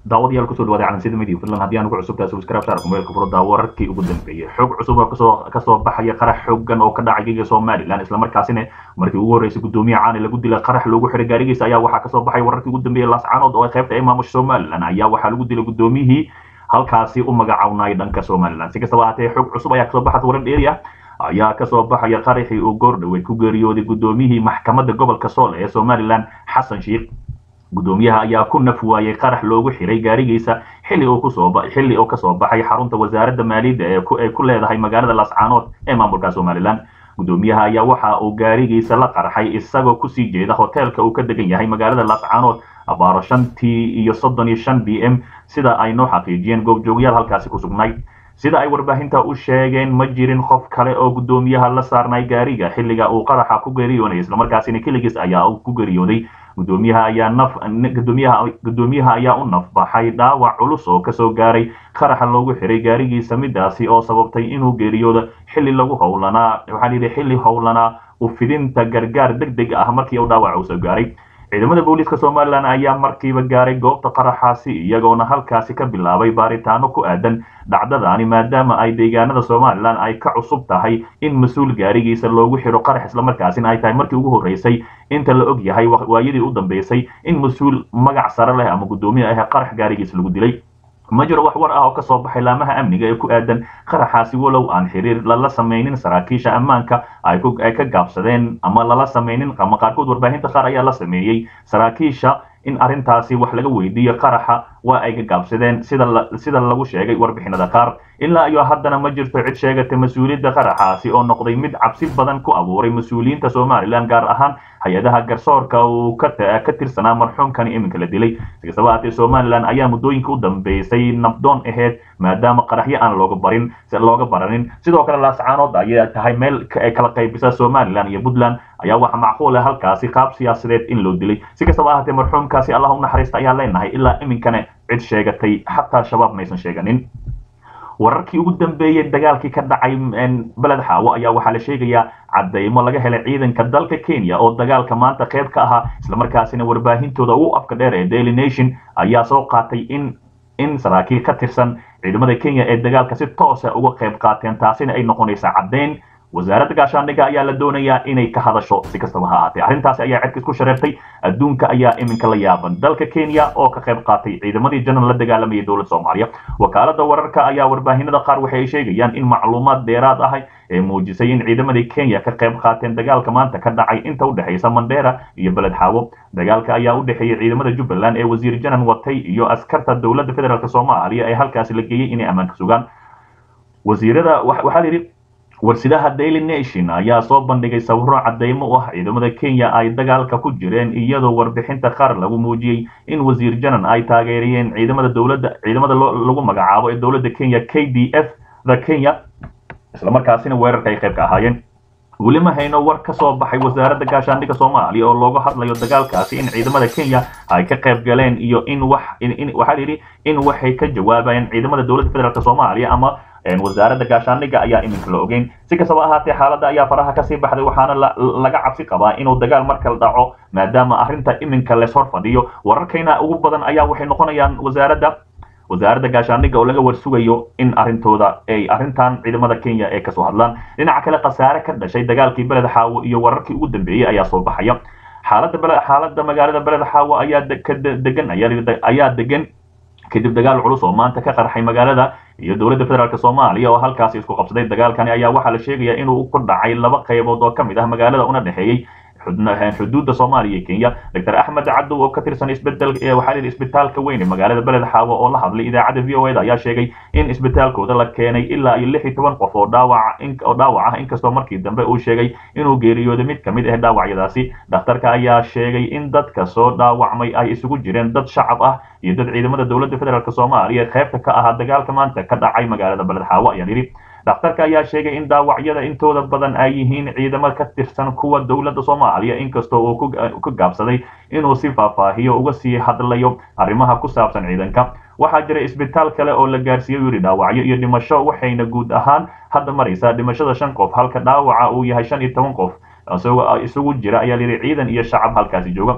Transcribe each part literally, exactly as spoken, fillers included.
daawadayaal kusoo dhawaada calansida media fadlan haddii aan ugu cusub tahay subscribe saar kumeelka furada wararkii ugu dambeeyay xog cusub oo kasoo kasoo baxaya qarax xooggan oo ka dhacay giga Soomaaliland isla markaasina markii ugu horeysay gudoomiyaha caan lagu dilay qarax loogu xiray gaarigiisa ayaa waxaa kasoo baxay wararkii ugu dambeeyay Laascaanood oo ay qaybta ay maamusha Soomaaliland ayaa waxaa lagu dilay gudoomiyihii halkaasi u magacawnay dhanka Soomaaliland si kastaba haatee xog cusub ayaa kasoo baxay warar dheeri ah ayaa kasoo baxaya qaraxii uu goordhaweyd ku geeriyooday gudoomiyihii maxkamadda gobolka Sool ee Soomaaliland Xasan Sheikh gudoomiyaha ayaa ku nafwaayay qarax loogu xiray gaarigiisa xilli uu ku soo baxay xilli uu ka soo baxay xarunta wasaaradda maaliyadda ee ku ay ku leedahay magaalada Laascaanood ee maamulka Soomaaliland gudoomiyaha ayaa waxa uu gaarigiisa la qarxay isagoo ku sii jeeda hotelka uu ka degan yahay magaalada Laascaanood abaaro shantii iyo soddon iyo shan p m sida ay noo xaqiijiyeen goobjoogayaal halkaasi ku sugnay sida ay warbaahinta u sheegeen ma jirin qof kale oo gudoomiyaha la saarnay gaariga xilliga uu qaraxa ku geeriyoonay isla markaasina kaligiis ayaa ku geeriyooday gudoomiyaha ayaa naf gudoomiyaha gudoomiyaha ayaa u naf baxay dhaawac culus oo kasoo gaaray qaraxa loogu xiray gaarigiisa midaasi oo sababtay inuu geeriyoodo xilli lagu howlanaa waxa la xilli howlanaa u fidinta gargaar degdeg ah markii uu dhaawac u soo gaaray ciidamada booliska Soomaaliland ayaa markiiba gaaray goobta qaraxaasi iyagoona halkaasi ka bilaabay baaritaano ku aadan dhacdadaani maadaama ay deegaanada Soomaaliland ay ka cusub tahay in mas'uul gaarigiisa loogu xiro qarax isla markaasina ay tahay markii ugu horeysay inta la og yahay waayadii u dambeysay in mas'uul magac sare leh ama gudoomiye ah qarax gaarigiisa lagu dilay ma jiro wax war ah oo ka soo baxay laamaha amniga ee ku aadan qaraxaasi walow aan xiriir lala sameeynin saraakiisha ammaanka ay ku ay ka gaabsadeen ama lala sameeynin qama qaarkood warbaahinta qaar ayaa la sameeyay saraakiisha in arintaasi wax laga weydiiyo qaraxa waa ay ka gaabsadeen sida sida lagu sheegay warbixinada qaar ilaa iyo haddana ma jirto cid sheegatay mas'uuliyadda qaraxaasi oo noqday mid cabsi badan ku abuuray mas'uuliyiinta Soomaaliland gaar ahaan hay'adaha garsoorka uu ka ka tirsanaa marxuumkan iminka la dilay sidoo kale Soomaaliland ayaa muddooyinka u dambeysay nabdoon ahayd maadaama qaraxyo aan looga barin si looga baranin sidoo kale Laascaanood ayaa tahay meel kala qaybisa Soomaaliland iyo Puntland ayaa waxa macquul ah halkaasi qaab siyaasadeed in loo dilay si kastaba ahaatee marxuumkaasi Allah u naxariista ayaa leenahay ilaa iminkana cid sheegatay xataa shabaab maysan sheeganin wararkii ugu dambeeyay dagaalkii ka dhacay balad xaawo ayaa waxa la sheegayaa cadeymo laga helay ciidanka dalka Kenya oo dagaalka maanta qayb ka ahaa isla markaasina warbaahintooda uu afka dheer ee Daily Nation ayaa soo qaatay in in saraakiil ka tirsan ciidamada Kenya ee dagaalka si toos ah uga qayb qaateen taasina ay noqonaysaa cadeyn wasaaradda gaashaandhigga ayaa la doonayaa inay ka hadasho si kastaba ha ahaatee arrintaasi ayaa cid isku shareertay adduunka ayaa iminka la yaaban dalka Kenya oo ka qayb qaatay ciidamadii janan la dagaalamay dowladda Soomaaliya wakaalada wararka ayaa warbaahinada qaar waxay sheegayaan in macluumaad dheeraad ah ee muujisay in ciidamada Kenya ka qayb qaateen dagaalka maanta ka dhacay inta u dhaxaysa Mandera iyo Balad Xaawo dagaalka ayaa u dhaxeeyay ciidamada Jubbaland ee wasiir janan watay iyo askarta dowladda federaalka Soomaaliya ee halkaas la geeyay inay ammaan ka sugaan wasiirada waxa la yiri warsidaha Daily Nation ayaa soo bandhigay sawirro cadeymo ah ciidamada Kenya ay dagaalka ku jireen iyadoo warbixinta qaar lagu muujiyay in wasiir janan ay taageerayeen ciidamada dowladda ciidamada lagu magacaabo ee dowladda Kenya K D F da Kenya isla markaasina weerarka ay qayb ka ahaayeen weli ma hayno war ka soo baxay wasaaradda gaashaandhigga Soomaaliya oo looga hadlayo dagaalkaasi in ciidamada Kenya ay ka qayb galeen iyo in wax in waxa la yiri in waxay ka jawaabayeen ciidamada dowladda federaalka Soomaaliya ama wasaaradda gaashaandhigga ayaa iminka la ogeyn si kastaba ahaatee xaaladda ayaa faraha ka sii baxday waxaana laga cabsi qabaa inuu dagaal marka la dhaco maadaama arrinta iminka la soo fadhiyo wararkayna ugu badan ayaa waxay noqonayaan wasaaradda wasaaradda gaashaandhigga oo laga warsugayo in arrintooda ay arrintan ciidamada Kenya ee ka soo hadlaan dhinaca kale qasaare ka dhashay dagaalkii Balad Xaawo iyo wararkii ugu dambeeyay ayaa soo baxaya xaaladda xaaladda magaalada Balad Xaawo ayaa degan ayaa degan kadib dagaal culus oo maanta ka qarxay magaalada iyo dowladda federaalka Soomaaliya oo halkaas isku qabsaday dagaalkani ayaa waxa la sheegayaa inuu ku dhacay laba qaybood oo kamid ah magaalada una dhaxeeyay xuduudda Soomaaliya iyo Kenya Doctor Ahmed Cadow oo ka tirsan isbedel ee waxa la isbitaalka weyn ee magaalada Balad Xaawo oo la hadlay idaacadda V O A ayaa sheegay in isbitaalkooda la keenay ilaa iyo lix iyo toban qof oo dhaawac in oo dhaawac ah inkastoo markii dambe uu sheegay inuu geeriyooday mid kamid ah dhaawacyadaasi dhakhtarka ayaa sheegay in dadka soo dhaawacmay ay isugu jireen dad shacab ah iyo dad ciidamada dowladda federaalka Soomaaliya qaybta ka ah dagaalka maanta ka dhacay magaalada Balad Xaawo ayaa yiri dhakhtarka ayaa sheegay in dhaawacyada intooda badan ay yihiin ciidamo ka tirsan kuwa dowladda Soomaaliya inkastoo uu ku gaabsaday inuu si faahfaahiyo uga sii hadlayo arrimaha ku saabsan ciidanka waxaa jira isbitaal kale oo la gaarsiiyay yiri dhaawacyo iyo dhimasho waxayna guud ahaan hadda maraysaa dhimashada shan qof halka dhaawaca uu yahay shan iyo toban qof isagoo isugu jira ayaa yiri ciidan iyo shacab halkaasi jooga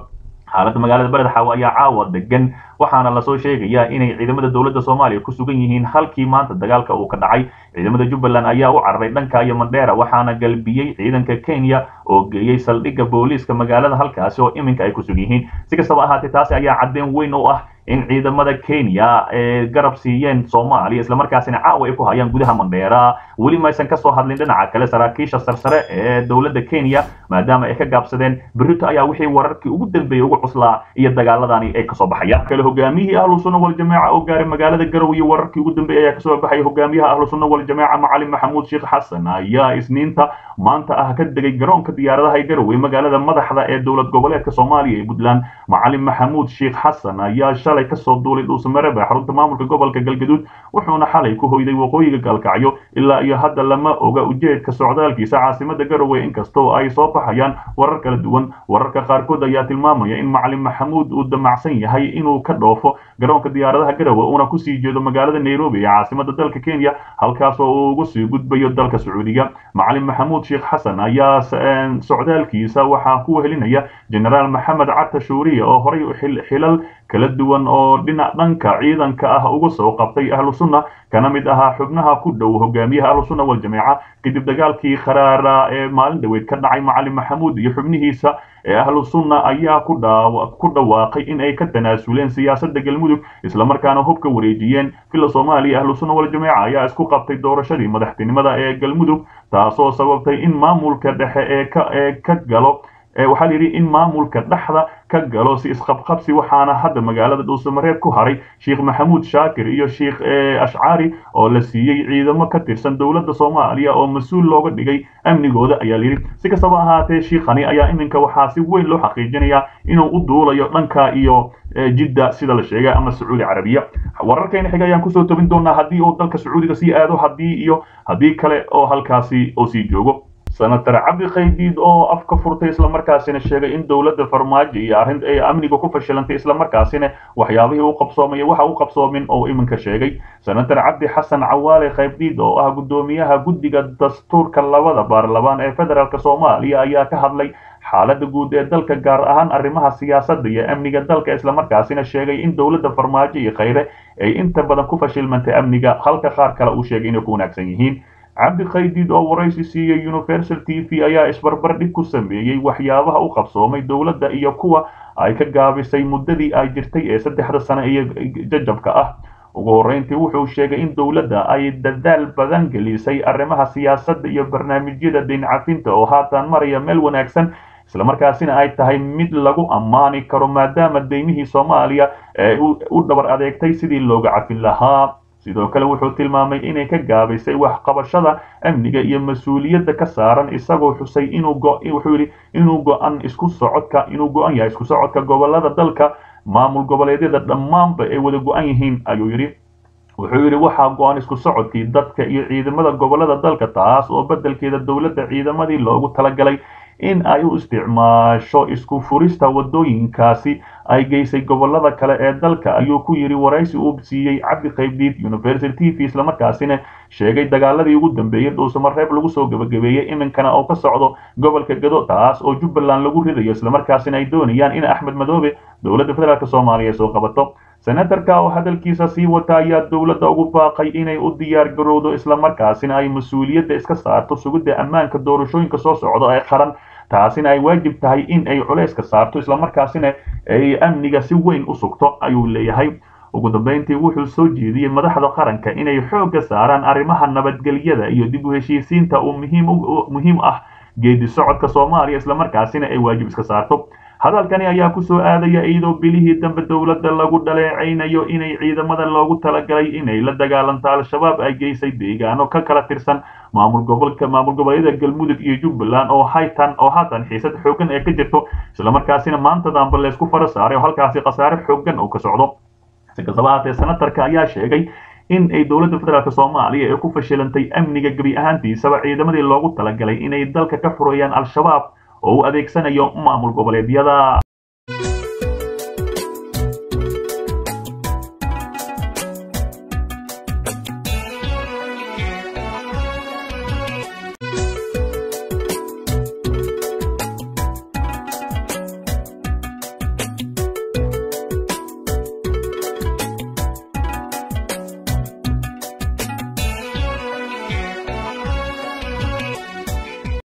xaaladda magaalada Beled Xaawo ayaa caawa degan waxaana la soo sheegayaa inay ciidamada dawladda Soomaaliya ku sugan yihiin halkii maanta dagaalka uu ka dhacay ciidamada Jubbaland ayaa u cararay dhanka iyo Mandheera waxaana galbiyay ciidanka Kenya oo geeyay saldhigga booliiska magaalada halkaas oo iminka ay ku sugan yihiin si kastaba ahaatee taasi ayaa caddeyn weyn u ah in ciidamada Kenya ee garab siiyeen Soomaaliya isla markaasina caawa ay ku hayaan gudaha Mandheera wali ma aysan ka soo hadlin dhinaca kale saraakiisha sarsare ee dawladda Kenya maadaama ay ka gaabsadeen Berito ayaa wixii wararkii ugu dambeeyay ugu cuslaa iyo dagaaladani ay ka soo baxayaan kale hogaamiyihii Ahlus Sunnah wal Jamaa oo gaaray magaalada Garowe iyo wararkii ugu dambeeyay ayaa ka soo baxay hogaamiyaha Ahlus Sunnah wal Jamaa Macalin Maxamuud Sheekh Xasan ayaa isniinta maanta ah ka degay garoonka diyaaradaha Garowe magaalada madaxda ee dawlad goboleedka Soomaaliya ee Puntland Macalin Maxamuud Sheekh Xasan ayaa shalay ka soo duulay dhuusamareeb xarunta maamulka gobolka Galgaduud wuxuuna xalay ku hoyday waqooyiga Galkacyo ilaa iyo hadda lama oga ujeedka socdaalkiisa caasimada Garowe inkastoo ay soo baxayaan warar kala duwan wararka qaarkood ayaa tilmaamaya in Macalin Maxamuud uu damacsan yahay inuu ka dhoofo garoonka diyaaradaha Garowe una ku sii jeedo magaalada Nairobi ee caasimada dalka Kenya halkaas oo uu ugu sii gudbayo dalka Sacuudiga Macalin Maxamuud Sheekh Xasan ayaa socdaalkiisa waxa ku wehelinaya Generaal Maxamed Cabdi Shuuriye oo horay u xilal kala duwan oo dhinac dhanka ciidanka ah ugu soo qabtay Ahlus Sunnah kana mid aha xubnaha ku dhow hogaamiyaha Ahlus Sunnah wal Jamaa kadib dagaalkii kharaara ee maalin dhaweed ka dhacay Macalin Maxamuud iyo xubnihiisa ee Ahlus Sunnah ayaa ku ku dhawaaqay in ay ka tanaasuleen siyaasadda Galmudug isla markaana hubka wareejiyeen fila Soomaaliya Ahlus Sunnah wal Jamaa ayaa isku qabtay doorashadii madaxtinimada ee Galmudug taasoo sababtay in maamulka dhexe ee ka ee ka galo waxa la yiri in maamulka dhaxda ka galo si isqabqabsi waxaana hadda magaalada dhuusamareeb ku haray Sheekh Maxamuud Shaakir iyo Sheekh Ashcaari oo la siiyay ciidamo ka tirsan dawladda Soomaaliya oo mas'uul looga dhigay amnigooda ayaa la yiri si kastaba ahaatee Sheekhani ayaa iminka waxa si weyn loo xaqiijinayaa inuu u duulayo dhanka iyo Jidda sida la sheegay ama Sacuudi Carabiya wararkayna xiga ayaan ku soo tabin doonaa hadii uu dalka Sacuudiga si aado hadii iyo hadii kale oo halkaasi oo si joogo senator Cabdi Qaybdiid oo afka furtay isla markaasina sheegay in dawladda farmaajo iyo arrin ay amniga ku fashilantay isla markaasina waxyaabihii uu qabsoomay waxa uu qabsoomin oo iminka sheegay senator Cabdi Xasan Cawaale Qaybdiid oo ah gudoomiyaha guddiga dastuurka labada baarlamaan ee federaalka Soomaaliya ayaa ka hadlay xaaladda guud ee dalka gaar ahaan arrimaha siyaasadda iyo amniga dalka isla markaasina sheegay in dawladda farmaajo iyo khayre ay inta badan ku fashilmantay amniga halka qaar kale uu sheegay inay ku wanaagsan yihiin Cabdi Qaybdiid oo waraysi siiyay Universal T V ayaa isbarbar dhig ku sameeyay waxyaabaha uu qabsoomay dawladda iyo kuwa ay ka gaabisay muddadii ay jirtay ee saddexda sano iyo jajabka ah ugu horeyntii wuxuu sheegay in dawladda ay dadaal badan gelisay arrimaha siyaasadda iyo barnaamijyada deyn cafinta oo haatan maraya meel wanaagsan isla markaasina ay tahay mid lagu ammaani karo maadaama deymihii Soomaaliya ee u dhabar adeegtay sidii looga cafin lahaa sidoo kale wuxuu tilmaamay inay ka gaabisay wax qabashada amniga iyo mas'uuliyadda ka saaran isagoo xusay inuu wuxuu yiri inuu go'an isku socodka inuu go'an yahay isku socodka gobolada dalka maamul goboleedyada dhammaanba ay wada go'an yihiin ayuu yiri wuxuu yiri waxa go'an isku socodkii dadka iyo ciidamada gobolada dalka taas oo bedelkeeda dawladda ciidamadii loogu talagalay in ay u isticmaasho isku furista wadooyinkaasi ay geysay gobolada kale ee dalka ayuu ku yiri waraysi uu siiyay Cabdi Qaybdiid Universal T V isla markaasina sheegay dagaaladii ugu dambeeyay dhuusamareeb lagu soo gabagabeeyay iminkana oo ka socdo gobolka Gado taas oo Jubbaland lagu ridayo isla markaasina ay doonayaan in Axmed Madoobe dawladda federaalka Soomaaliya soo qabato senatarka oo hadalkiisa sii wata ayaa dawladda ugu baaqay inay u diyaar garowdo isla markaasina ay mas'uuliyadda iska saarto sugidda ammaanka doorashooyinka soo socda ee qaran taasina ay waajib tahay in ay culays ka saarto isla markaasina ay amniga si weyn u sugto ayuu leeyahay ugu dambeyntii wuxuu soo jeediyay madaxda qaranka inay xoogga saaraan arrimaha nabadgelyada iyo dib u heshiisiinta oo muhiim muhiim ah geedi socodka Soomaaliya isla markaasina ay waajib iska saarto hadalkani ayaa ku soo aadaya iyadoo bilihii dambe dawladda lagu dhaleecaynayo inay ciidamada loogu talagalay inay la dagaalanto al-shabaab ay geysay deegaano ka kala tirsan maamul gobolka maamul goboleedyada Galmudug iyo Jubbaland oo haytan oo haatan xiisad xoogan ee ka jirto isla markaasina maanta dambe la isku fara saaray oo halkaasi qasaare xoogan oo ka socdo si kastaba ahaatee senatarka ayaa sheegay in ay dawladda federaalka Soomaaliya ay ku fashilantay amniga gabi ahaantiisaba ciidamadii loogu talagalay inay dalka ka furayaan al-shabaab oo u adeegsanayo maamul goboleedyada